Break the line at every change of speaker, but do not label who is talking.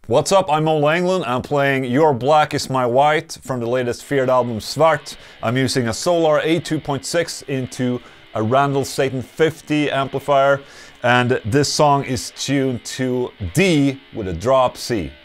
What's up, I'm Ola Englund. I'm playing Your Black Is My White from the latest Feared album Svart. I'm using a Solar A2.6 into a Randall Satan 50 amplifier, and this song is tuned to D with a drop C.